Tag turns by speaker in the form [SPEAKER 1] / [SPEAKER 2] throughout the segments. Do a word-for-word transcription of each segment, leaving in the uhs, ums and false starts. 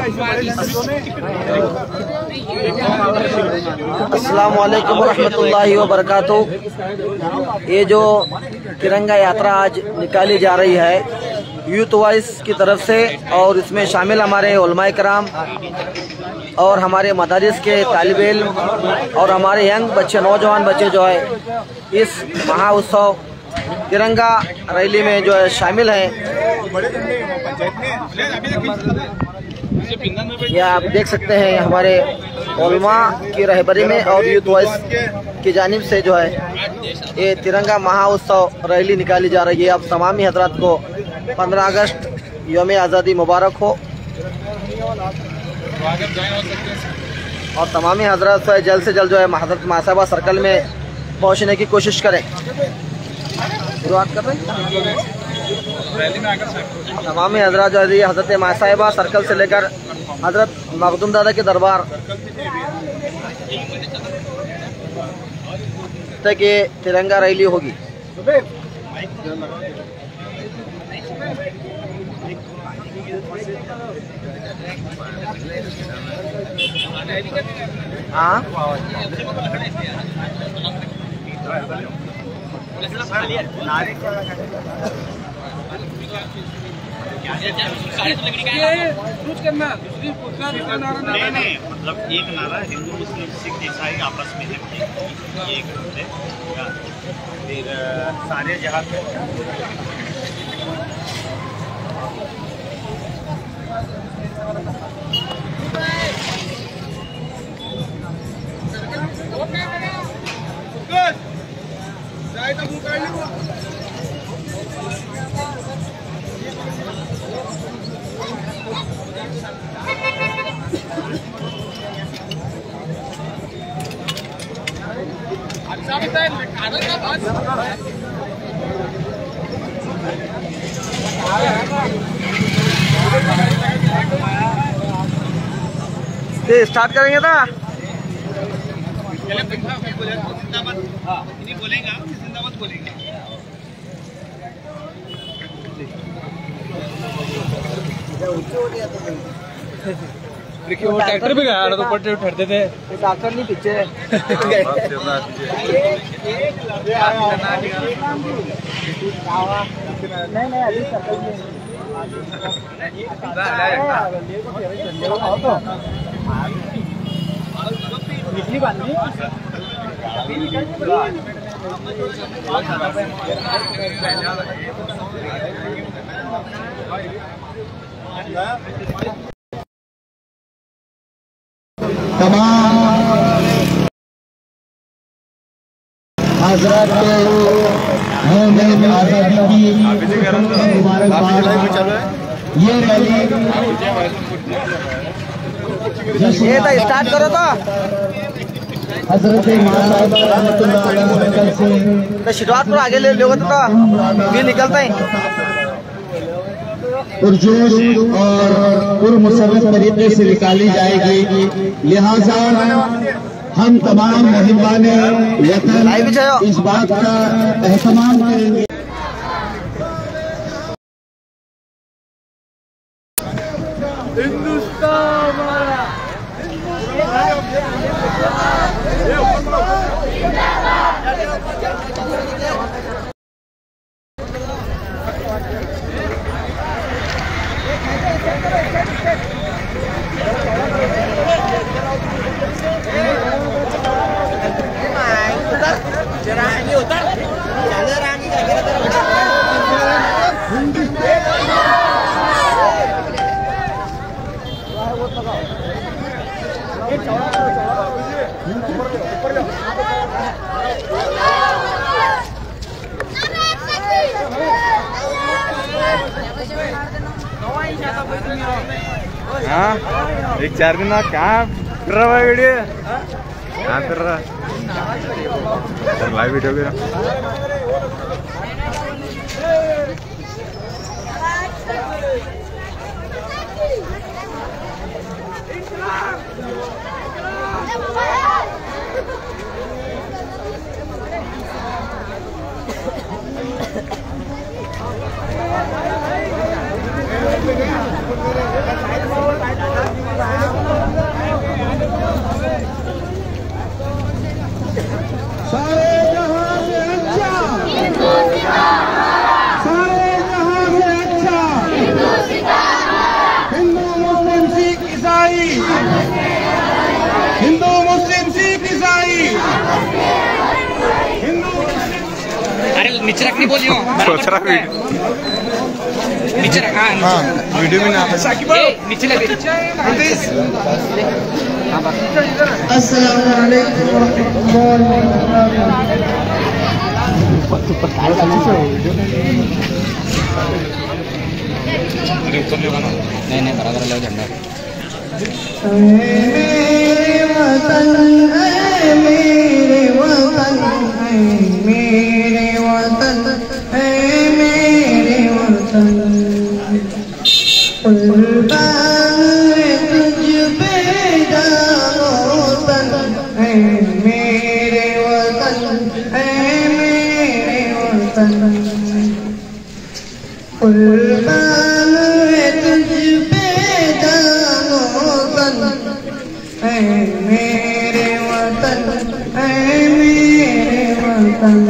[SPEAKER 1] अस्सलाम वालेकुम रहमतुल्लाहि व बरकातुहू। ये जो तिरंगा यात्रा आज निकाली जा रही है यूथ वाइस की तरफ से, और इसमें शामिल हमारे उलमाए कराम और हमारे मदारिस के तालिब इल्म और हमारे यंग बच्चे, नौजवान बच्चे जो है इस महाउत्सव तिरंगा रैली में जो है शामिल हैं। यह आप देख सकते हैं हमारे उलमा की रहबरी में और यूथ वाइस की जानिब से जो है ये तिरंगा महाउत्सव रैली निकाली जा रही है। अब तमामी हजरात को पंद्रह अगस्त यौम आज़ादी मुबारक हो, और तमामी हजरात से जल्द से जल्द जो है हजरत महासाबा सर्कल में पहुंचने की कोशिश करें। शुरुआत कर रहे हैं तमामी हजरात जो है हजरत महासाबा सर्कल से लेकर हजरत मखदूम दादा के दरबार तक ये तिरंगा रैली होगी। हाँ
[SPEAKER 2] नहीं नहीं मतलब एक नारा हिंदू मुस्लिम सिख ईसाई आपस में है, एक है फिर सारे जहाँ पे
[SPEAKER 1] स्टार्ट करेंगे था
[SPEAKER 2] बोलेगा जिंदाबाद बोलेंगे।
[SPEAKER 3] देखिए वो ट्रैक्टर भी गया ना तो ऊपर ठहरते थे,
[SPEAKER 1] ट्रैक्टर नहीं पीछे नहीं नहीं अभी सर्कल में निकली बांधनी
[SPEAKER 4] तमाम हजरत को आज़ादी की मुबारकबाद। ये रैली
[SPEAKER 1] ये तो स्टार्ट करो तो
[SPEAKER 4] हजरत से
[SPEAKER 1] शुरुआत पर आगे ले लोगे तो भी निकलते हैं
[SPEAKER 4] पुरजोश और पुरमुसर्रफ तरीके से निकाली जाएगी। लिहाजा हम तमाम मेहमाने वतन इस बात का एहतमाम करेंगे।
[SPEAKER 3] हिंदुस्तान हाँ एक चार दिन क्या कर रहा है वीडियो, क्या कर रहा लाइव वीडियो भी
[SPEAKER 4] Thank you.
[SPEAKER 5] अरे नीचे रखनी बोलियो
[SPEAKER 3] सोच रहा
[SPEAKER 5] नीचे रखा
[SPEAKER 3] हाँ वीडियो में ना
[SPEAKER 5] नीचे लगे।
[SPEAKER 4] अस्सलाम
[SPEAKER 5] नहीं नहीं बराबर लो झंडा।
[SPEAKER 4] मेरे वतन है मेरे वतन है मेरे वतन है मेरे वतन कुर्बान तुझ पे जान है मेरे वतन है मेरे वतन कुर्बान तुझ पे जान है मेरे वतन है मेरे वतन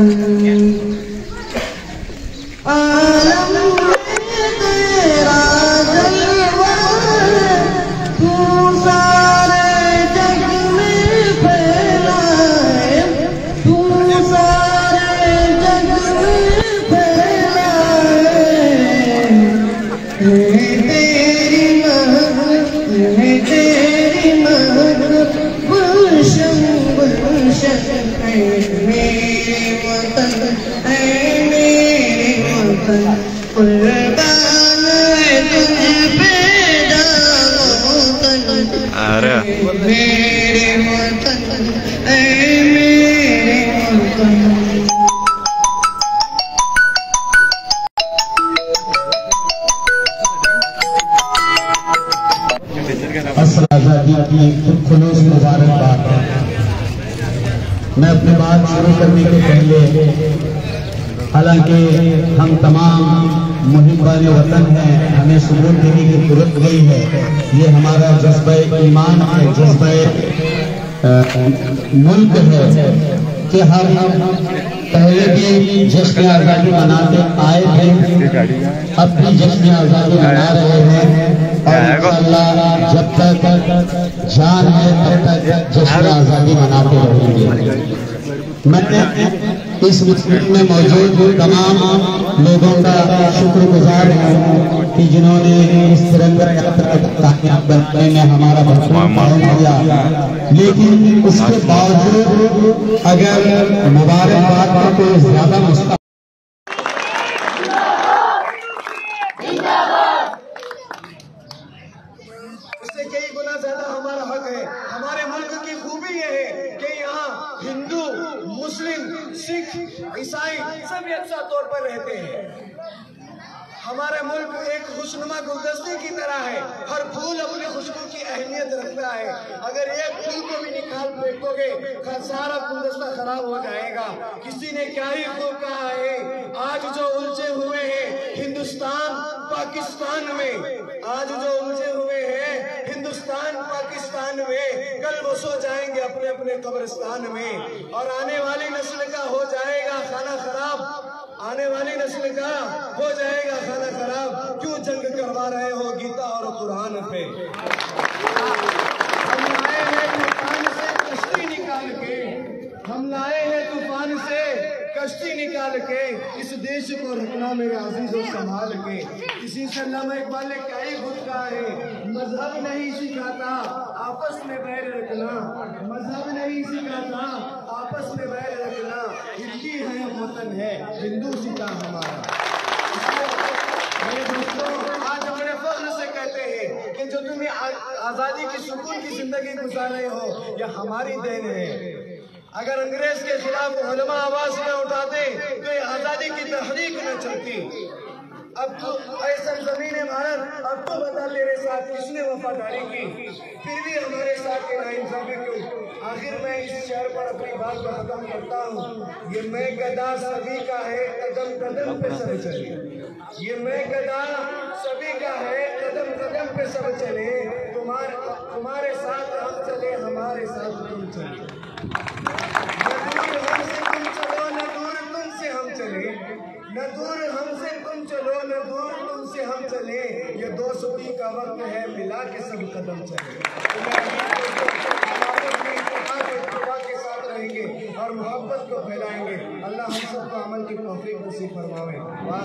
[SPEAKER 4] आलम में तेरा जलवा तू सारे जग में फैला है तू सारे जग में फैला है तेरी महक है तेरी महक गुलशन गुलशन है मेरे वतन है मेरे वतन कुर्बान है तुझ पे जान
[SPEAKER 3] अरे
[SPEAKER 4] मेरे वतन है मेरे वतन। आज़ादी की खुलूस मुबारकबाद। मैं अपनी बात शुरू करने के पहले हालांकि हम तमाम मुहिब्बान वतन हैं, हमें सबूत देने की जरूरत नहीं है। ये हमारा जज्बा ईमान है, जज्बा मुल्क है कि हम पहले भी जश्न आज़ादी मनाते आए थे, अब भी जश्न आज़ादी मना रहे हैं और इंशाअल्लाह जब तक जान है तब तक जश्न आज़ादी मनाते रहेंगे। मैंने इस मीटिंग में मौजूद तमाम लोगों का शुक्रगुजार हूँ कि जिन्होंने इस तिरंगा यात्रा को कामयाब बनाने में हमारा भरपूर ताउन किया। लेकिन उसके बावजूद अगर मुबारकबाद का कोई ज्यादा मुस्ता
[SPEAKER 6] उससे कई गुना ज्यादा हमारा हक है। हमारे मुल्क की खूबी यह है कि यहाँ हिंदू मुस्लिम सिख ईसाई सब यकसा तौर पर रहते हैं। हमारा मुल्क एक खुशनुमा गुलदस्ते की तरह है, हर फूल अपनी खुशबू की अहमियत रखता है। अगर एक फूल को भी निकाल फेंकोगे सारा गुलदस्ता खराब हो जाएगा। किसी ने क्या ही खूब कहा है, आज जो उलझे हुए हैं हिंदुस्तान पाकिस्तान में, आज जो उलझे हुए हैं हिंदुस्तान पाकिस्तान में, कल वो सो जाएंगे अपने अपने कब्रिस्तान में और आने वाली नस्ल का हो जाएगा खाना खराब, आने वाली नस्ल का हो जाएगा खाना खराब। क्यों जंग करवा रहे हो गीता और कुरान पे? हम लाए हैं तूफान से कश्ती निकाल के, हम लाए हैं तूफान से कश्ती निकाल के, इस देश को रखना मेरे अजीजों संभाल के। इसी से अल्लामा इकबाल ने क्या ही खुद कहा है, मजहब नहीं सिखाता आपस में बैर रखना, मजहब नहीं सिखाता आपस में बैर रखना, हिंदी है वतन है हिंदू सीता हमारा। मेरे दोस्तों आज बड़े फख्र से कहते हैं कि जो तुम्हें आजादी की सुकून की जिंदगी गुजार रहे हो यह हमारी देन है। अगर अंग्रेज के खिलाफ उलमा आवाज न उठाते तो ये आजादी की तहरीक न चलती। अब तो ऐसा जमीन है भारत, अब तो बता तेरे साथ किसने वफादारी की, फिर भी हमारे साथ के नाइंसाफी क्यों? आखिर मैं इस शहर पर अपनी बात को खत्म करता हूँ। ये मैं गदा सभी का है, कदम कदम पे सब चले। ये मैं गदा सभी का है, कदम कदम पे सब चले। तुम्हारे तुम्हारे साथ हम चले, हमारे साथ तुम चले। न दूर हमसे तुम चलो, न दूर तुमसे हम चले, ये दोस्ती का वक्त है मिला के सब कदम चले। के साथ रहेंगे और मोहब्बत को फैलाएंगे। अल्लाह हम सबको अमल की तौफीक फरमावे।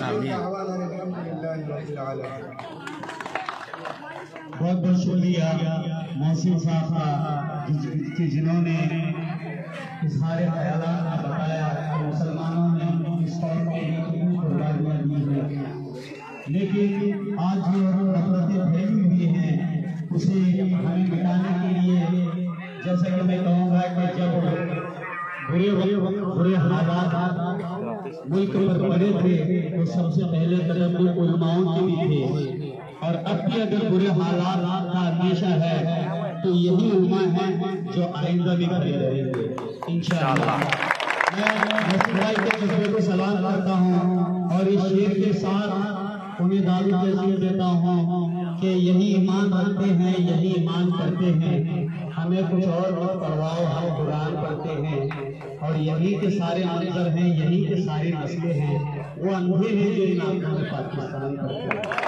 [SPEAKER 4] बहुत बहुत शुक्रिया मोहसिन साहब का कि जिन्होंने इस सारे ख्यालात में बताया कि मुसलमानों ने इस कौम के लिए कितनी कुर्बानियाँ दी हैं, लेकिन आज जो नफरतें फैली हुई हैं उसे हमें मिटाने के लिए, जैसा कि मैं कहूँगा कि जब बुरे बुरे हालात मुल्क पर पड़े थे तो सबसे पहले कदम भी उलमाओं के भी थे, और अब भी अगर बुरे हालात का अंदेशा है तो यही उलमा है जो आइंदा भी खड़े रहेंगे इंशाअल्लाह। मैं भाई के जज्बे को सलाम करता हूँ और इस शेर के साथ उन्हें दारू तस्वीर देता हूँ कि यही ईमान रखते हैं, यही ईमान करते हैं, हमें कुछ और मत करवाओ, हम कुरान पढ़ते हैं और यही के सारे मंजर हैं, यही के सारे मसले हैं, वो अंधे हैं जो इन आंखों में पाकिस्तान करते हैं।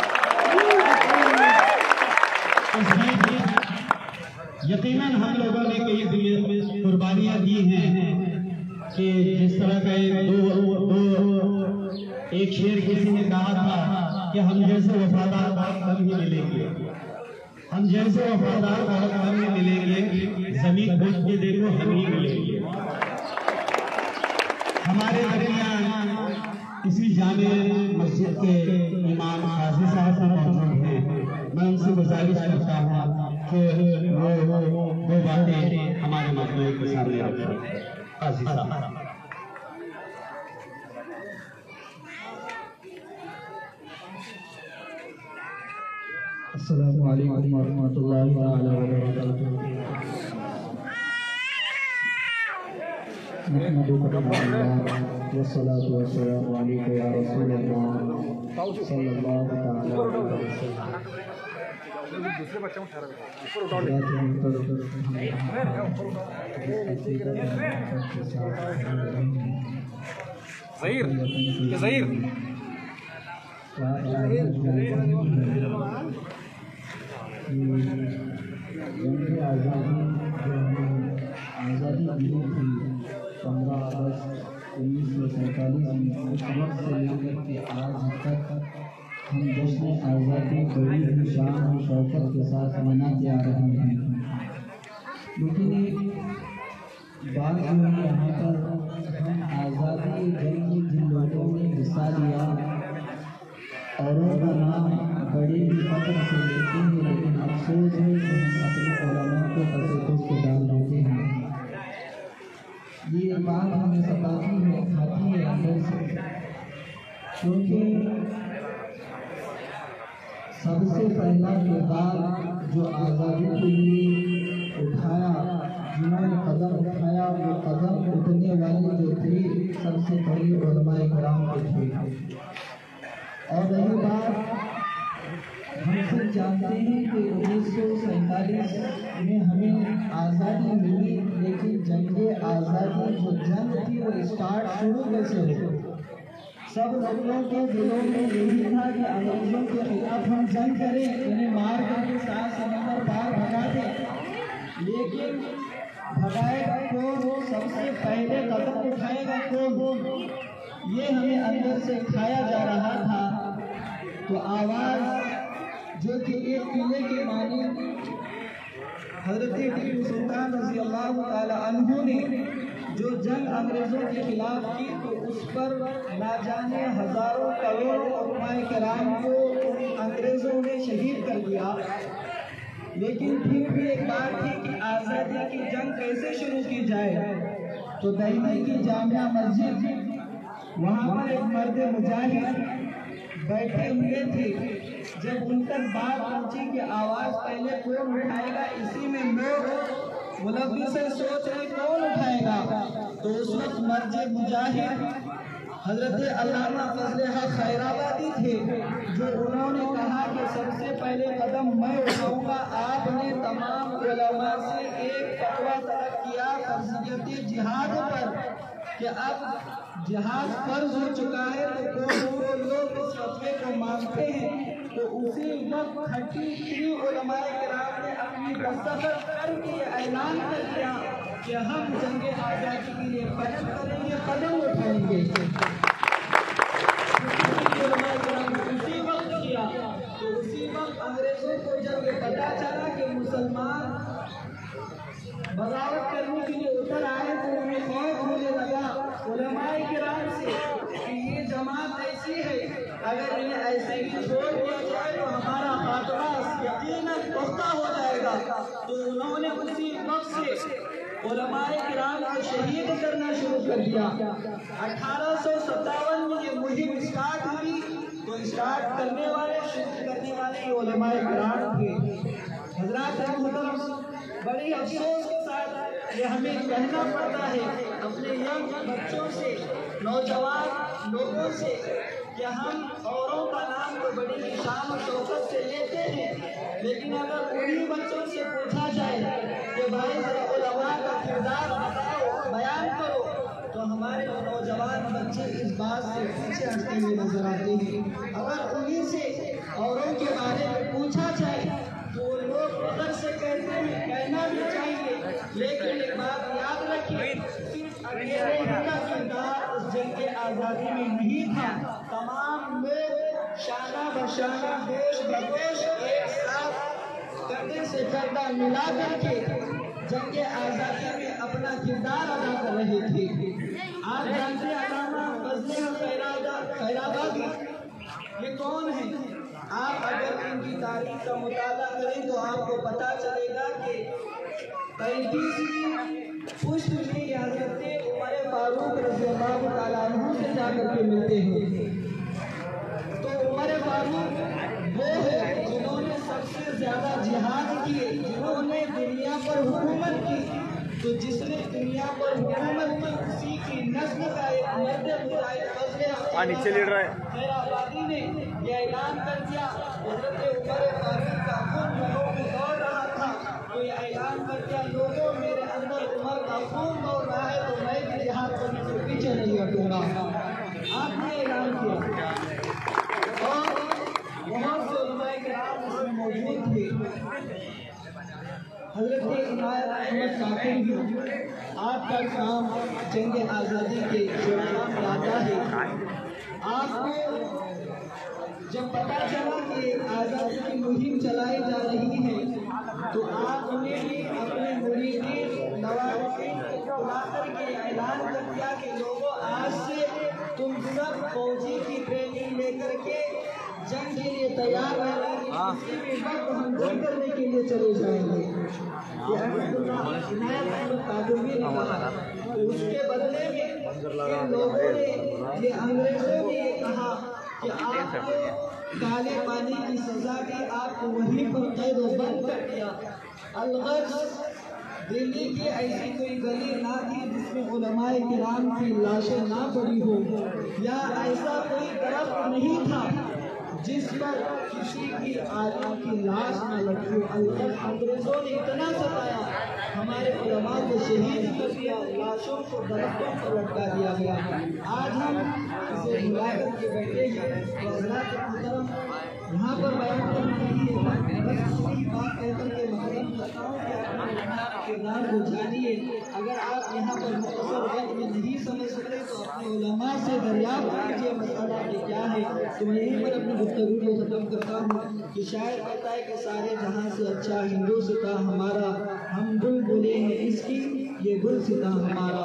[SPEAKER 4] यकीनन हम लोगों ने कई कुर्बानियाँ दी हैं कि जिस तरह का दो, दो एक शेर किसी ने कहा था कि हम जैसे वफादार बहुत कम ही मिलेंगे, हम जैसे वफादार बहुत कम ही मिलेंगे, जमीन खोज के देखो हम ही मिलेंगे। हमारे दरमियान इसी जामे मस्जिद के इमाम काजी साहब मौजूद हैं, मैं उनसे गुजारिश करता हूँ कि वो वो बातें हमारे मजमे के सामने रखें। काजी साहब। अस्सलामु अलैकुम वरहमतुल्लाहि वबरकातुहू। वस्सलातु वस्सलामु अलैका या रसूलल्लाह सल्लल्लाहु तआला अलैहि वसल्लम। दूसरे बच्चों को आज़ादी मिली थी पंद्रह अगस्त उन्नीस सौ सैंतालीस में, उस वक्त से लेकर के आज तक हम जश्न आज़ादी बड़ी ही शान और शौकत के साथ मनाते आ रहे हैं। लेकिन एक बात जो है यहाँ पर, हम आज़ादी जंग में जिन लोगों ने हिस्सा लिया औरों का नाम बड़े ही फख्र से लेते हैं, लेकिन अफसोस है कि हम अपने उलमा को फसीलों से डाल देते हैं। ये बात हमें सताती है, खाती है अंदर से, क्योंकि सबसे पहला किरदार जो आज़ादी के लिए उठाया, जिन्होंने कदम उठाया, वो कदम उठने वाले जो थे सबसे पहले उलमाए किराम के थे। और रही बात, हम सब जानते हैं कि उन्नीस सौ सैंतालीस में हमें आज़ादी मिली, लेकिन जंग आज़ादी जो जंग थी वो स्टार्ट शुरू कैसे हो? सब लोगों के दिलों में यही था कि अंग्रेजों के खिलाफ हम जंग करें, उन्हें मार करके सात समंदर पार भगा दें, लेकिन भगाएगा कौन? सबसे पहले कदम उठाएगा कौन? ये हमें अंदर से खाया जा रहा था। तो आवाज़ जो कि एक किले के मानी हजरत टीपू सुल्तान रज़ी अल्लाह ताला अन्हु ने जो जंग अंग्रेज़ों के खिलाफ की, तो उस पर ना जाने हजारों करोड़ों उलमाए किराम को अंग्रेज़ों ने शहीद कर दिया। लेकिन फिर भी एक बात थी कि आज़ादी की जंग कैसे शुरू की जाए। तो दिल्ली की जामिया मस्जिद, वहाँ पर एक मर्द मुजाहिद बैठे हुए थे। जब उन तक बात पहुंची कि आवाज़ पहले कौन उठाएगा, इसी में लोग मुलव्वी से सोच रहे कौन उठाएगा, तो उस वक्त मर्द मुजाहिद हजरत अल्लामा फजले हक खैराबादी थे, जो उन्होंने कहा कि सबसे पहले कदम मैं उठाऊंगा। आपने तमाम उलमा से एक फतवा तलब किया फर्जियत जिहाद पर कि अब जिहाद फर्ज हो चुका है, तो कौन कौन लोग इस फतवे को मानते हैं। तो उसी वक्त थर्टी थ्री उलमाए किराम ने अपनी दस्तखत करके ऐलान कर दिया कि हम जंग आज़ादी के लिए कदम करेंगे, कदम उठाएंगे।
[SPEAKER 6] उसी वक्त किया। तो उसी वक्त अंग्रेजों को जब ये पता चला कि मुसलमान बगावत करने के लिए उतर आए तो उन्हें खौफ होने लगा उलमाए किराम से कि ये जमात ऐसी है, अगर इन्हें ऐसे ही छोड़ दिया जाए तो हमारा खात्मा यकीनन पुख्ता हो जाएगा। तो उन्होंने उसी वक्त से उलमाए किराम को शहीद करना शुरू कर दिया। अठारह सौ सत्तावन में ये मुहिम स्टार्ट हुई तो स्टार्ट करने वाले शुरू करने वाले ये उलमाए किराम थे। हज़रात बड़ी अफसोस के साथ ये हमें कहना पड़ता है अपने यंग बच्चों से, नौजवान लोगों से कि हम औरों का नाम तो बड़ी शान और शौकत से लेते हैं, लेकिन अगर उन्हीं बच्चों से पूछा जाए कि भाई जरा उलमा का किरदार बताओ, बयान करो, तो हमारे नौजवान बच्चे इस बात से पीछे हटते हुए नजर आते हैं। अगर उन्हीं से औरों के बारे में पूछा जाए तो लोग फख्र से कहते हैं, कहना भी चाहिए, लेकिन एक बात याद रखिए, सिर्फ अकेले ही का किरदार उस जंग के आज़ादी में नहीं था। तमाम लोग शाना बशाना होश बगोश एक साथ कंधे से कंधा मिला करके जंग के आज़ादी में अपना किरदार अदा कर रहे थे। आप जानते हैं अल्लामा फजले खैराबादी ये कौन है? आप अगर इनकी तारीख का मुताला करें तो आपको पता चलेगा कि पैंतीसवीं पुष्ट में हज़रत उमर फारूक रज़ियल्लाहु तआला अन्हु से जाकर के मिलते हैं। तो उमर फारूक वो है जिन्होंने सबसे ज्यादा जिहाद किए, जिन्होंने दुनिया पर हुकूमत की। तो जिसने दुनिया पर हुकूमत की उसी की नस्ल का एक मर्द
[SPEAKER 3] नीचे लेट रहा है
[SPEAKER 6] खैराबादी ने यह ऐलान कर दिया। हज़रत उमर फारूक का खून लोगों में दौड़ रहा था, तो यह ऐलान कर दिया, लोगों मेरे अंदर उमर का खून दौड़ रहा है तो मैं भी जिहाद करने से पीछे नहीं हटूंगा। आपने ऐलान किया और बहुत से उलमाए किराम इसमें मौजूद थे। हज़रत इनायत अहमद काकिर भी आपका काम जंग आज़ादी के दौरान में आता है। आपको जब पता चला कि आज़ादी की मुहिम चलाई जा रही है तो आपने भी अपने मुरीदीन नवाज़ीन को बुला करके ऐलान कर दिया कि लोगों आज से तुम सब फौजी की ट्रेनिंग लेकर के जंग के लिए तैयार रहना, किसी भी वक्त हम जंग करने के लिए चले जाएंगे। तो उसके बदले में इन लोगों ने, ये अंग्रेजों ने ये कहा कि आपको काले पानी की सजा दी, आपको वहीं पर कैद बंद कर दिया। अलगर्ज दिल्ली की ऐसी कोई गली ना थी जिसमें उलमाए किराम की लाशें ना पड़ी हो, या ऐसा कोई दरख्त नहीं था जिस पर किसी की आदमी की लाश न लगी हो। अलगर्ज अंग्रेजों ने इतना सताया, हमारे उलमा को शहीद कर दिया, लाशों को दरख्तों पर लटका दिया गया। आज हम इसे भुला करके बैठे हैं। तो हज़रात मुहतरम यहाँ पर बयान करना नहीं है, बस वही बात कहकर के मतलब करता हूँ कि अपने किरदार को जानिए। अगर आप यहाँ पर मुख्तसर वक्त में नहीं समझ सकते तो अपने उलमा से दरियाफ्त कीजिए मसला कि क्या है। तो मैं यहीं पर अपनी गुफ्तगू को ख़त्म करता हूँ कि शायर कहता है कि सारे जहाँ से अच्छा हिंदू सिता हमारा, हम बुल बुले हैं इसकी, ये गुल सिता हमारा।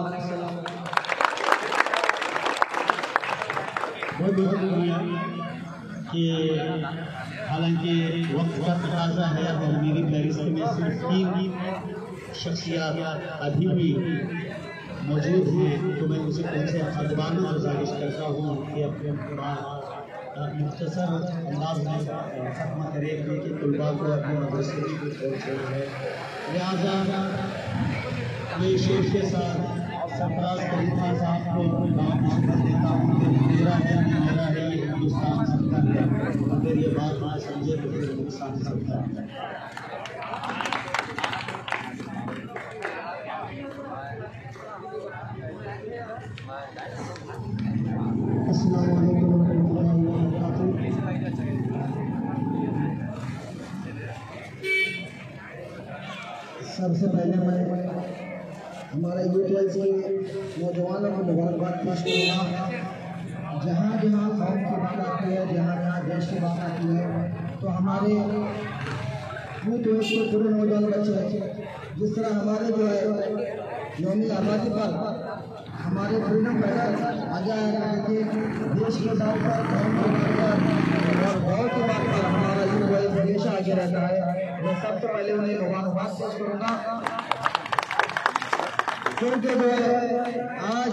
[SPEAKER 4] बहुत बहुत शुक्रिया कि हालांकि वक्त का तकाजा है और मेरी फहरिस्त में सिर्फ तीन शख्सियात अभी भी मौजूद हैं, तो मैं उसे उनसे अदबाना गुजारिश करता हूँ कि अपने मुख्तसर अंदाज में खत्म करे क्योंकि तलबा को अपने मदरसे की कुछ छोड़ है। लिहाजा मैं शेर के साथ सरफराज खलीफा साहब को नाम कर देता हूँ कि मेरा है मेरा है ये हिंदुस्तान सबका है, अगर ये बात ना समझे तो फिर हिंदुस्तान सबका है। अस्सलाम वालेकुम रहमतुल्लाहि व बरकातुहू। सबसे पहले मैं हमारे यूथ के नौजवानों को मुबारकबाद पेश करूँगा। जहाँ जहाँ कौम की बात आती है, जहाँ जहाँ देश की बात आती है, तो हमारे यूथ के पूरे नौजवान बच्चे जिस तरह हमारे जो है यौमी आज़ादी पर हमारे फ्रीडम फाइटर आज़ाद के देश के साथ साथ और गाँव की बात पर हमारा यूथ हमेशा आगे रहता है। मैं सबसे पहले उन्हें मुबारकबाद पेश करूँगा, क्योंकि जो है आज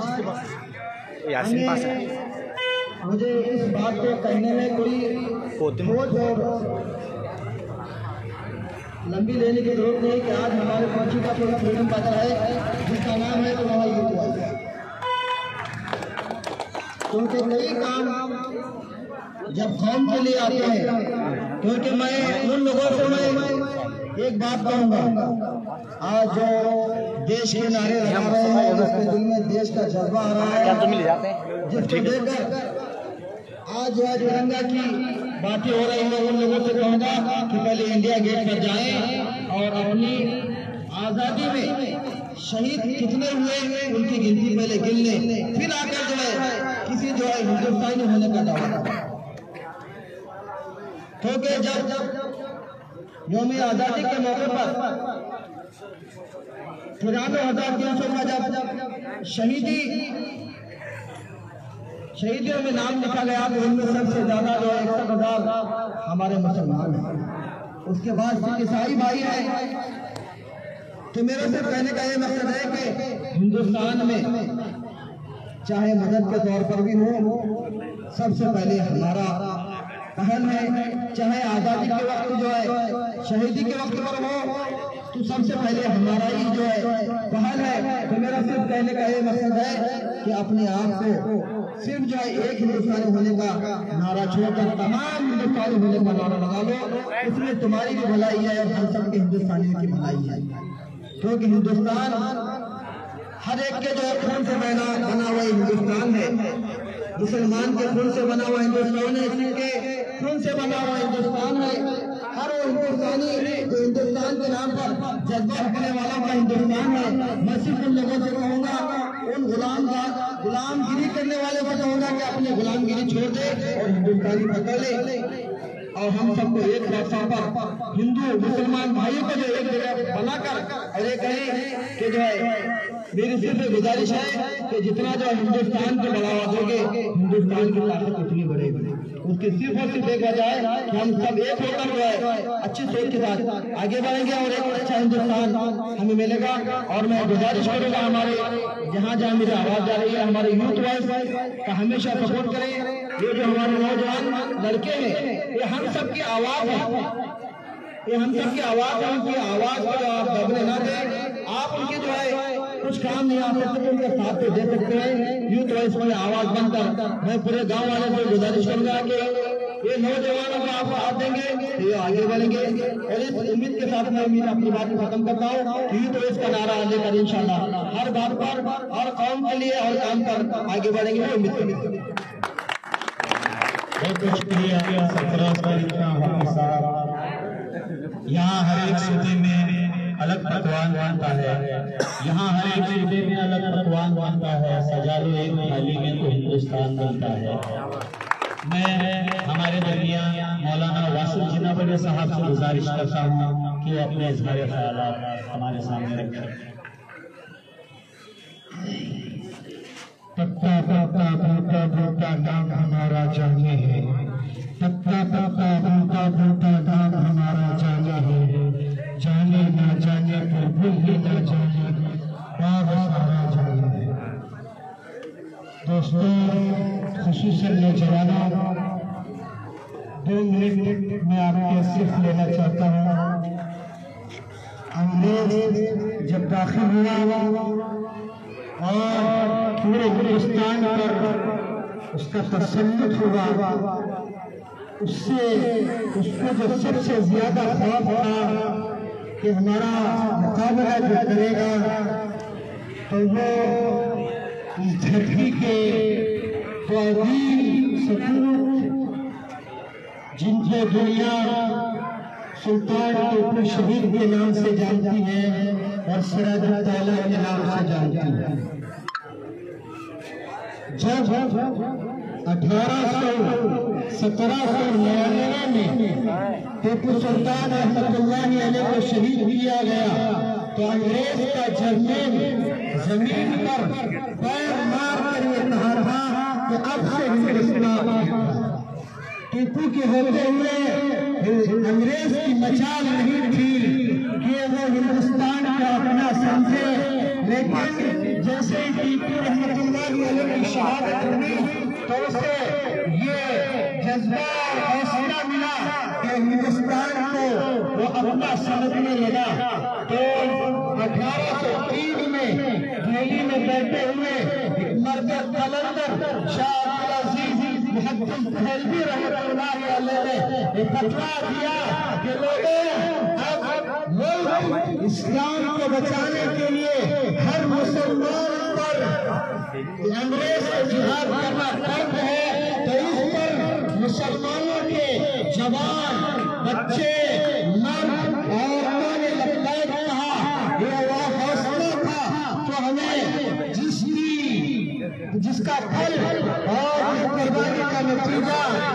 [SPEAKER 4] मुझे इस बात को कहने में कोई सोच और लंबी लेने की जरूरत नहीं कि आज हमारे पक्षी का पूरा फ्रीडम फाइटर है जिसका नाम है तो वह यूथ वाइस है। क्योंकि कई काम जब कौम के लिए आते हैं, क्योंकि मैं उन लोगों को मैं एक बात कहूँगा, आज जो देश के नारे लगा रहे हैं, जिसके दिल में देश का जज्बा आ रहा है, जिसको देखकर आज जो है तिरंगा की बातें हो रही है, उन लोगों से कहूँगा कि पहले इंडिया गेट पर जाएं और अपनी आज़ादी में शहीद कितने हुए उनकी गिनती पहले गिन लें, फिर आकर जो है किसी जो है हिंदुस्तानी होने का दावा करें। क्योंकि जब जब यौम आज़ादी के मौके पर तिरानवे हजार तीन सौ का जब शहीदी शहीदियों में नाम लिखा गया तो उनमें सबसे ज्यादा जो इकसठ हजार हमारे मुसलमान हैं, उसके बाद सिख ईसाई भाई हैं। तो मेरा सिर्फ कहने का ये मकसद है कि हिंदुस्तान में चाहे मदद के तौर पर भी हो, सबसे पहले हमारा पहल है, चाहे आज़ादी के वक्त जो है शहीदी के वक्त पर हो, तो सबसे पहले हमारा ही जो है पहल है। तो मेरा सिर्फ कहने का ये मकसद है कि अपने आप को सिर्फ जो है एक हिंदुस्तानी होने का नारा छोड़कर तमाम हिंदुस्तानी होने का नारा लगा लो, इसमें तुम्हारी भी भलाई है और हम सब के हिंदुस्तानियों की भलाई है। क्योंकि हिंदुस्तान हर एक के जो खून से बना बना हुआ हिंदुस्तान है, मुसलमान के खून से बना हुआ हिंदुस्तान है, सिख के खून से बना हुआ हिंदुस्तान है। हर वो हिंदुस्तानी जो हिंदुस्तान के नाम पर जज्बा रखने वाला का हिंदुस्तान है। मैं सिर्फ उन लोगों से कहूँगा, उन गुलाम का गुलामगिरी करने वाले को कहूँगा कि अपनी गुलामगिरी छोड़ दे और हिंदुस्तानी पकड़ ले, और हम सबको एक प्लेटफॉर्म पर हिंदू मुसलमान भाइयों को जो एक जगह बनाकर और ये कहें कि जो है मेरी सिर्फ गुजारिश है कि जितना जो हिंदुस्तान को बढ़ावा दोगे, हिंदुस्तान की ताकत उतनी बढ़ेगी। उसकी सिर्फ और सिर्फ एक वजह है कि हम सब एक होकर जो है अच्छी सोच के साथ आगे बढ़ेंगे और एक अच्छा हिंदुस्तान हमें मिलेगा। और मैं गुजारिश करूँगा हमारे जहाँ जहाँ मेरी आवाज़ जा रही है, हमारे यूथ वाइस का हमेशा सपोर्ट करें। ये जो हमारे नौजवान लड़के हैं, ये हम सब की आवाज़ है, ये हम सब की आवाज़ है। उनकी आवाज़ को आप दबने ना दें। आप उनकी जो है कुछ काम नहीं आ सकते तो उनका साथ तो दे सकते हैं। यूथ वाइस में आवाज़ बनकर मैं पूरे गांव वाले से गुजारिश करूंगा कि ये नौजवानों को आप साथ देंगे तो ये आगे बढ़ेंगे। और इस उम्मीद के साथ मैं उम्मीद अपनी बात को खत्म करता हूँ। यूथ वाइस का नारा लेकर इंशाल्लाह हर बात पर और कौम के लिए और काम पर आगे बढ़ेंगे। उम्मीद करते हैं।
[SPEAKER 7] बहुत बहुत शुक्रिया सरफराज भाई साहब। यहाँ हर एक सूबे में अलग पकवान बनता है, यहाँ हर एक सूबे में अलग पकवान बनता है। सजा लो एक थाली में तो हिंदुस्तान बनता है। मैं हमारे दरमियान मौलाना वासिफ जिनाबली साहब से गुजारिश करता हूँ कि वो अपने इज़हार ख्यालात हमारे सामने रखें। पत्ता पत्ता बूटा बूटा नाम हमारा जाने है, पत्ता पत्ता बूटा बूटा नाम हमारा जाने है। जाने ना जाने पर भूल ही ना जाने, बाग सारा जाने है। दोस्तों, खुसूसन नौजवानों, दो मिनट में आपके सिर्फ लेना चाहता हूँ। अंग्रेज जब दाखिल हुआ और पूरे हिंदुस्तान पर उसका तसल्लुत हुआ, उससे उसको जो सबसे ज्यादा खौफ था कि हमारा मुकाबला जो करेगा तो वो इस धरती के सपूत जिनके दुनिया सुल्तान टीपू शहीद के नाम से जानती है और सिराजुल दौला के नाम से जानती है। जब
[SPEAKER 4] अठारह सौ सत्रह सौ निन्यानवे में टीपू सुल्तान रहमतुल्लाहि अलैह को शहीद किया गया तो अंग्रेज का जर्नल जमीन पर पैर मार कर ये कहा था कि अब से हिंदुस्तान। टीपू के होते हुए अंग्रेज की मचाल नहीं थी कि वो हिंदुस्तान का अपना समझे, लेकिन जैसे ही टीपू रहमतुल्लाहि अलैह की शहादत हुई तो उसे ये जज्बा और हौसला मिला कि हिंदुस्तान को वो अपना समझने लगा। तो अठारह सौ तीन में दिल्ली में बैठे हुए मर्द कलंदर शाह अब्दुल अजीज मुहद्दिस दहलवी रहमतुल्लाहि अलैह ने फतवा दिया कि लोगों अब मुल्क इस्लाम को बचाने के लिए हर मुसलमान पर अंग्रेज से जिहाद करना फर्ज है। तो इस पर मुसलमानों के जवान बच्चे मर्द औरतों ने लबैक कहा। ये वो हौसला था तो हमें जिसकी जिसका फल और कुर्बानी का नतीजा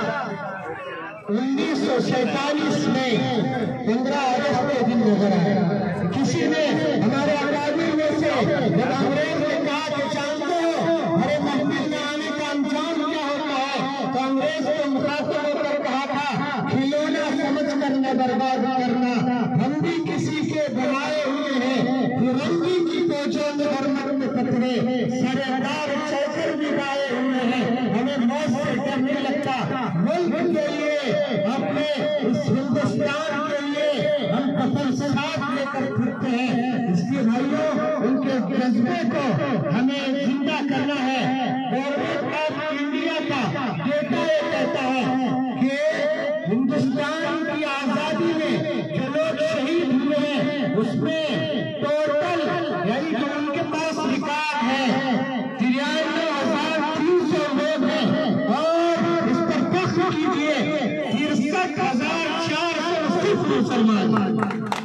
[SPEAKER 4] उन्नीस सौ सैतालीस में पंद्रह अगस्त के दिन नजर आया। किसी ने हमारे अकादमी में से जब अंग्रेज ने कहा कि जानते हो हरे महफिल में आने का अंजाम क्या होता है, तो अंग्रेज को मुखातिब होकर कहा था खिलौना समझ कर न बर्बाद करना, हम भी किसी के बनाए हुए हैं, फिरंगी की फौजों में हरमत में पकड़े सरेदार चौकर भी गाए हुए हैं, हमें मौत से डर नहीं लगता। मुल्क के लिए अपने इस हिंदुस्तान के लिए हम कफन साथ लेकर फिरते हैं। इसलिए भाइयों उनके जज्बे को हमें जिंदा करना है। गवर्नमेंट ऑफ इंडिया का डेटा ये कहता है कि हिंदुस्तान की आजादी में जो लोग शहीद हुए हैं उसमें टोटल यानी जो उनके पास रिकॉर्ड है तिरानवे हजार तीन सौ लोग हैं और इस पर फख्र कीजिए तिरसठ हजार चार सौ सिर्फ मुसलमान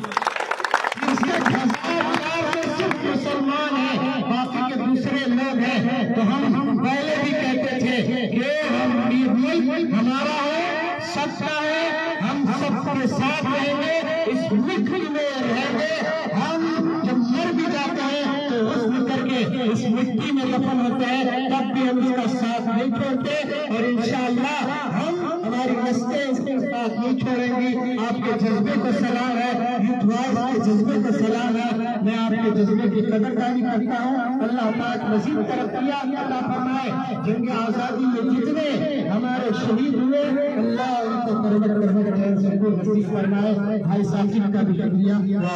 [SPEAKER 4] तिरसठ हजार चार सौ सिर्फ मुसलमान है, बाकी के दूसरे लोग हैं। तो हम पहले भी कहते थे कि हम मुल्क हमारा है, सबका है, हम सबके साथ रहेंगे, इस मुल्क में रहेंगे। हम जब मर भी जाते हैं तो हुस्न करके इस मिट्टी में दफन होते हैं, तब भी हम इसका साथ नहीं छोड़ते और इंशाअल्लाह हम हमारी नस्लें इसके साथ नहीं छोड़ेंगी। आपके जज्बे को सलाम है, यूथ वाइज के जज्बे को सलाम है। मैं आपके जज्बे की कदरदानी करता हूँ। अल्लाह पाक मज़ीद तरक्कियां अता फरमाए। जंग आजादी में जितने हमारे शहीद हुए अल्लाह उनको परवत रहमत खैर से नसीब फरमाए। भाई साकिब का भी शुक्रिया।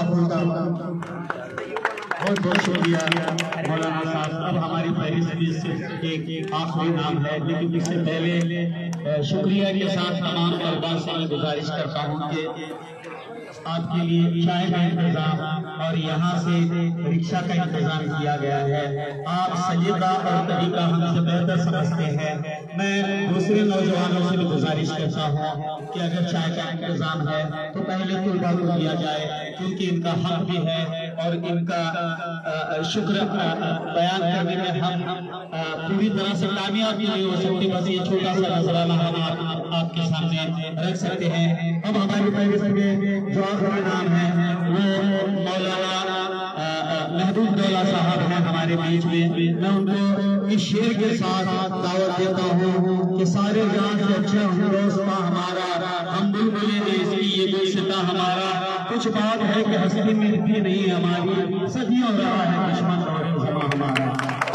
[SPEAKER 4] बहुत बहुत शुक्रिया मौलाना साहब। अब हमारी पहली स्पीच से एक आखिरी नाम है, लेकिन इससे पहले शुक्रिया के साथ तमाम तलबा से मैं गुजारिश करता हूँ कि आपके लिए चाय का इंतजाम और यहाँ से रिक्शा का इंतजाम किया गया है। आप सलीका और तरीका हमसे बेहतर समझते हैं। मैं दूसरे नौजवानों से भी गुजारिश करता हूँ कि अगर चाय का इंतजाम है तो पहले तलबा को दिया जाए, क्योंकि इनका हक भी है और इनका शुक्र बयान करने में हम पूरी तरह से कामयाब नहीं हो सकते। बस ये छोटा सा नजराना हम आप, आपके सामने रख सकते हैं। अब हमारी पहले सभी जो आखिरी नाम है वो मौलाना महबूब दौला साहब हैं हमारे बीच में। मैं उनको इस शेर के साथ दावत देता हूँ कि सारे जान से अच्छा हिंदुस्तान हमारा, हम बुलबुलें देश की ये गुलसिता हमारा, कुछ बात है कि हस्ती मिलती नहीं हमारी, सदियों रहा है दुश्मन और जमा हमारा।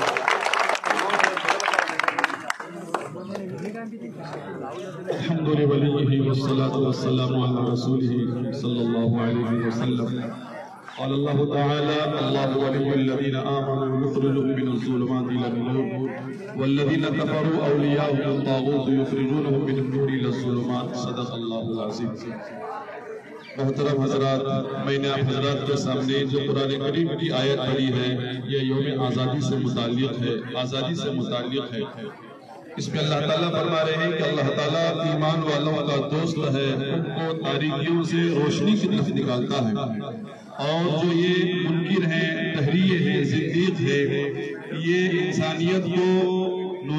[SPEAKER 8] अल्हम्दुलिल्लाह वस्सलातु वस्सलामु अला रसूलिही सल्लल्लाहु अलैहि वसल्लम। क़ाल अल्लाहु तआला अल्लाहु वलियुल्लज़ीना आमनू युख़रिजुहुम मिनज़-ज़ुलुमाति इलन-नूर वल्लज़ीना कफ़रू औलियाउहुमुत ताग़ूत युख़रिजूनहुम मिनन-नूरि इलज़-ज़ुलुमात। सदक़ल्लाहुल अज़ीम। मोहतरम हज़रात, मैंने आप हज़रात के सामने जो कुरान करीम की आयत पढ़ी है ये यौम आज़ादी से मुताल्लिक़ है, आज़ादी से मुताल्लिक़ है। इसमें अल्लाह ताला फरमा रहे हैं कि अल्लाह ताला ईमान वालों का दोस्त है, उनको तारीकियों से रोशनी की तरफ निकालता है, और जो ये मुनकिर हैं, तहरीर है, ज़िंदीक़ है, ये इंसानियत को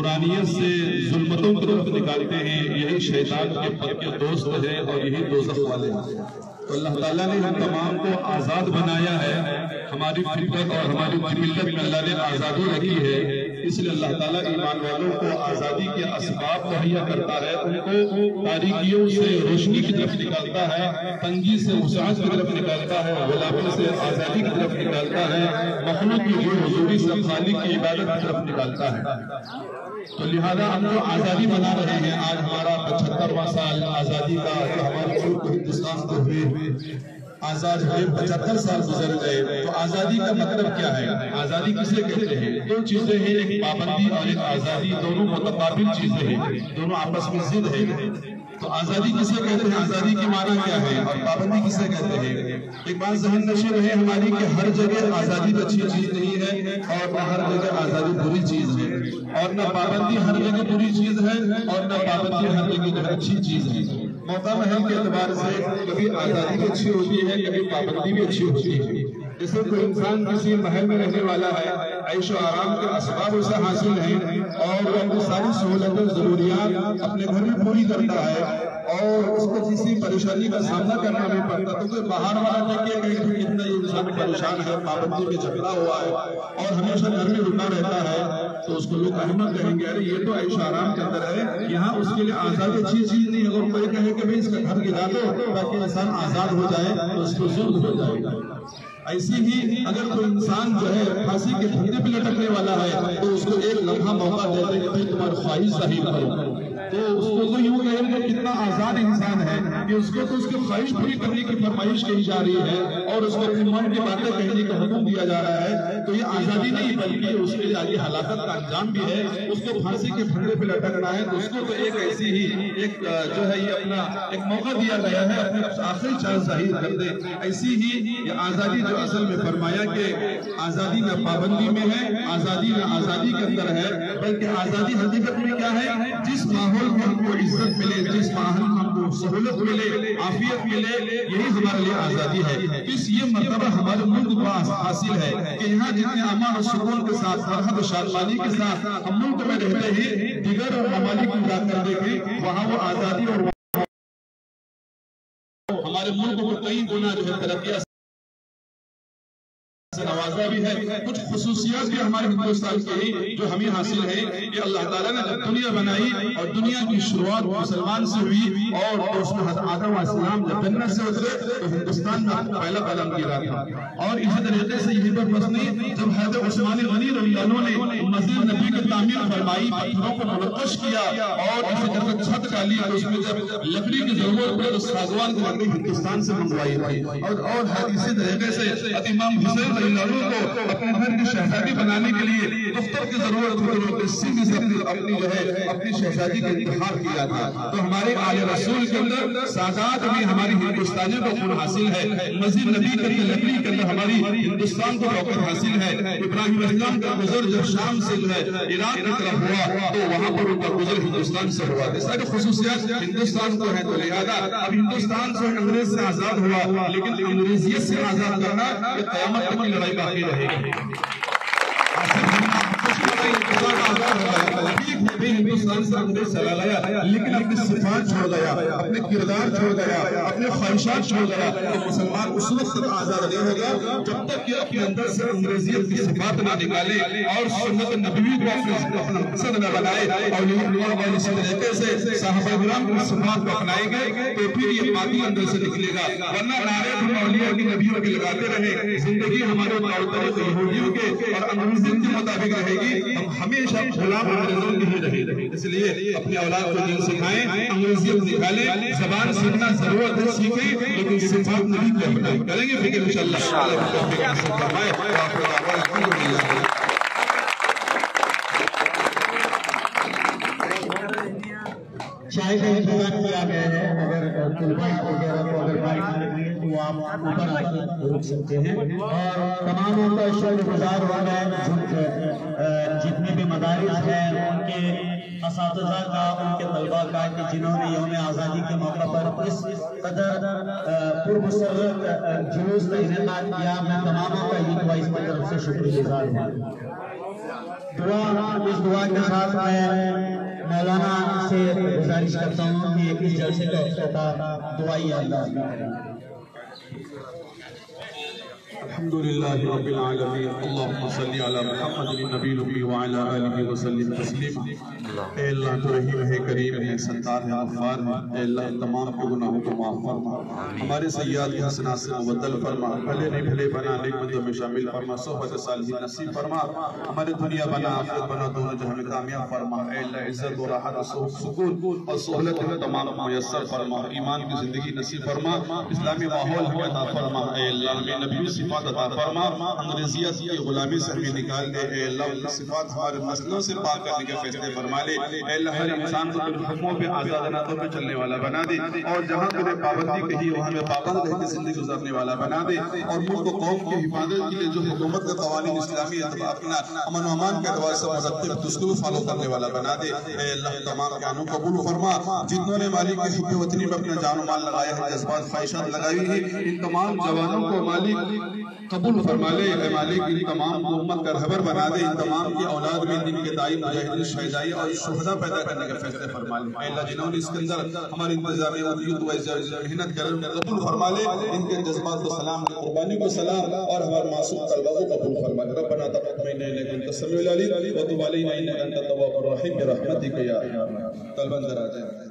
[SPEAKER 8] नूरानियत से जुल्मतों की तरफ निकालते हैं, यही शैतान के पक्के दोस्त है और यही दोज़ख वाले हैं। तो अल्लाह ताला ने हम तमाम को आज़ाद बनाया है, हमारी फितरत और हमारी जिबिल्लत में अल्लाह ने आज़ादी रखी है, इसलिए अल्लाह ताला ईमान वालों को आज़ादी के असबाब मुहैया करता है, उनको तारीकियों से रोशनी की तरफ निकालता है, तंगी से वसाअत की तरफ निकालता है, गुलामी से आज़ादी की तरफ निकालता है, मखलूक की हुजूरी से खालिक की इबादत की तरफ निकालता है। तो लिहाजा हम जो आज़ादी मना रहे हैं, आज हमारा पचहत्तरवां साल आज़ादी का, जो हमारे मुल्क हिंदुस्तान को हुए आजाद हुए पचहत्तर साल गुजर गए, तो आजादी का मतलब क्या है? आजादी किसे कहते हैं? दो चीजें हैं, एक पाबंदी और एक आजादी, दोनों मुतकाबिल चीजें हैं, दोनों आपस में जिद है। तो आजादी किसे कहते हैं? आजादी की माना क्या है और पाबंदी किसे कहते हैं? एक बात ज़हन नशीब है हमारी कि हर जगह आजादी अच्छी चीज नहीं है और न हर जगह आजादी बुरी चीज है, और न पाबंदी हर जगह बुरी चीज है और न पाबंदी हर जगह अच्छी चीज है। मौका महल के एतबार से कभी आजादी भी अच्छी होती है, कभी पाबंदी भी अच्छी होती है। जैसे कोई इंसान किसी महल में रहने वाला है, ऐशो आराम के असबाब उसे हासिल हैं और वो अपनी सारी सहूलतें जरूरियात अपने घर में पूरी करता है और उसको किसी परेशानी का सामना करना नहीं पड़ता, तो कोई बाहर वाला देखे कहीं कितना ये इंसान परेशान है, पाबंदी में झगड़ा हुआ है और हमेशा घर में रुका रहता है, तो उसको लोग अहमद कहेंगे, अरे ये तो ऐशो आराम के अंदर है, यहाँ उसके लिए आजादी अच्छी चीज नहीं। अगर कोई कहे कि भाई इसका घर गिरा दो ताकि इंसान आजाद हो जाए, तो उसको जुल्म हो जाएगा। ऐसी ही अगर कोई इंसान जो है फांसी के फंदे पे लटकने वाला है, तो उसको एक लम्हा मौका देते हैं कि भाई तुम्हारी ख्वाहिश जाहिर करो, तो उसको तो यूं कहेंगे कितना आजाद इंसान है कि उसको तो उसकी ख्वाहिश पूरी करने की फरमाइश कही जा रही है और उसको अपने मन की बातें कहने का हुक्म दिया जा रहा है। तो ये आजादी नहीं बल्कि उसके लिए हलाकत का अंजाम भी है, उसको फांसी के फंदे पे लटकना है, तो उसको तो एक ऐसी ही एक जो है ये अपना एक मौका दिया गया है अपने आखिरी चांस जाहिर कर दे। ऐसी ही ये आजादी जो असल में फरमाया कि आजादी न पाबंदी में है, आजादी न आजादी के अंदर है, बल्कि आजादी हकीकत में क्या है? जिस माहौल में हमको इज्जत मिले, जिस माहौल में हमको सहूलत मिले, आफियत मिले, यही हमारे लिए आजादी है। इस ये मर्तबा हमारे मुल्क को हासिल है कि यहाँ जितने अमान और सुकून के साथ, फरहत शादमानी के साथ हम मुल्क में रहते हैं, दिगर और ममालिक को जाकर देखें वहाँ वो आजादी और हमारे मुल्क को कई गुना जो है तरक्की नवाजा भी है। कुछ खुसूसियात भी हमारे हिंदुस्तान की जो हमें हासिल है कि अल्लाह ताला ने जब दुनिया बनाई और दुनिया की शुरुआत मुसलमान से हुई और तो उसमें हज़रत आदम अलैहिस्सलाम जब जन्नत से उतरे तो हिंदुस्तान में पहला कदम गिरा था। और इसी तरीके से यही पर बस नहीं, जब हज़रत उस्मान गनी रज़ियल्लाहु अन्हु ने मस्जिद नबी की तामीर फरमाई, पत्थरों को मुनक्कश किया और इसी तरह छत डाली, तो उसमें जब लकड़ी की जरूरत पड़ी तो सागवान की लकड़ी हिंदुस्तान से मंगवाई थी। और और इसी तरीके से इमाम हुसैन को अपने घर की शहजादी बनाने के लिए दफ्तर की जरूरत हुई, सिंह से अपनी अपनी जो है अपनी शहजादी का इंतखाब किया था। तो हमारे आले रसूल के अंदर सादात भी हमारी हिंदुस्तानियों को खून हासिल है, मस्जिद नबी के लकड़ी के अंदर हमारी हिंदुस्तान को रौकत हासिल है। इब्राहिम अलैहिस्सलाम का गुजर जब शाम से जो है इराक की तरफ हुआ तो वहाँ पर उनका गुजर हिंदुस्तान से हुआ। इस तरह की खुसूसियात हिंदुस्तान को है। तो लिहाजा अब हिंदुस्तान जो अंग्रेज से आजाद हुआ, लेकिन अंग्रेजियत से आजाद करना ये क़यामत तक की लड़ाई बाकी रहेगी। हिंदुस्तान से अंग्रेज चला गया, लेकिन अपनी सिफात छोड़ गया, अपने किरदार छोड़ गया, अपने ख्वाहिशात छोड़ गया। तो मुसलमान उस वक्त तक आजाद नहीं होगा जब तक कि अपने अंदर से अंग्रेजियत की सिफात ना निकाले और सुन्नत नबवी को अपना मकसद न बनाए और इसी तरीके से सहाबा किराम की सिफात को अपनाएंगे तो फिर ये बाती अंदर से निकलेगा। वरना नारे हम औलिया की नबियों की लगाते रहे, जिंदगी हमारे तौर तरीके यहूदियों के और अंग्रेजों के मुताबिक रहेगी, हम हमेशा गुलाम अंग्रेजों के ही रहेंगे। इसलिए अपनी औलाद को दीन सिखाएं, अंग्रेजियत निकालें, जबान सीखना जरूरत है, सीखें, लेकिन सिफात नहीं की अपनाएं। करेंगे फिक्र इंशाअल्लाह।
[SPEAKER 7] चाय का इंतजाम किया गया है, अगर तुलबा वगैरह को अगर बाइक लगी है तो आप ऊपर आकर रुक सकते हैं। और तमाम का शुक्रगुजार हो गए जितने भी मदारिस हैं उनके असातिज़ा का, उनके तलबा का कि जिन्होंने यौम आज़ादी के मौके पर इस कदर पुरमसरत जुलूस का इनेकाद किया। मैं तमाम का यूथ वाइस की तरफ से शुक्रगुजार हूँ। दुआ इस दुआ के साथ मैं मौलाना से गुजारिश करता हूँ कि एक इस जलसे का इफ्तिताह दुआई अल्लाह।
[SPEAKER 8] अल्हम्दुलिल्लाहि रब्बिल आलमीन अल्लाहुम्मा सल्ली अला मुहम्मदिन नबील उम्मी व अला आलिहि व सल्लिम तस्लीमा। ए अल्लाह तो रहीम है, करीम है, सत्तार है, गफ्फार है। ए अल्लाह तमाम के गुनाहों को माफ फरमा, हमारे सय्याद के हसनात से मुबद्दल फरमा, भले नहीं भले बना नेक बंदों में शामिल फरमा, सोहबत सालिहीन नसीब फरमा, हमारे दुनिया बना आखिरत बना दोनों जहां में कामयाब फरमा। ए अल्लाह इज्जत और राहत और सुकून और सहूलत में तमाम मुयस्सर फरमा, ईमान की जिंदगी नसीब फरमा, इस्लामी माहौल हमें अता फरमा। ए अल्लाह हमें नबी की सिफात अता फरमा, अंग्रेजियत की गुलामी से हमें निकाल दे। ए अल्लाह उनकी सिफात हमारे मसलों से पाक करने के फैसले फरमा ले। ए अल्लाह हर इंसान को तेरे हुक्मों पे आजाद नातों पे चलने वाला बना दे, और जहां तूने पाबंदी कही वहां में पाबंद रह के जिंदगी गुजारने वाला बना दे, और मुल्क को कौम की हिफाजत के लिए जो हुकूमत का कवानीन इस्लामी अपना अमन व अमान के अतबार से मुरत्तिब दुस्तूर फॉलो करने वाला बना दे। ए अल्लाह तमाम कानों कबूल फरमा, जितनों ने मालिक के हिब्ब वतनी में अपना जान माल लगाया है, जज्बात ख्वाहिशात लगाई है, इन तमाम जवानों को मालिक कबूल फरमा ले। ए मालिक इन तमाम को उम्मत का रहबर बना दे, इन तमाम की औलाद में दिन के दाई मुजाहिदीन शहीदाई और शुहदा पैदा करने के फैसले फरमा ले। अल्लाह जिन्होंने इसके अंदर हमारे इंतजाम मेहनत कर कबूल फरमा ले, इनके जज्बात को सलाम, कुर्बानी को सलाम, और हमारे मासूम तलबा को कबूल फरमा ले। रब्बना तक़ब्बल मिन्ना इन्नका अंतस समीउल अलीम व तुब अलैना इन्नका अंतत तव्वाबुर रहीम बिरहमतिका या अरहम। तलबा अंदर आ जाए।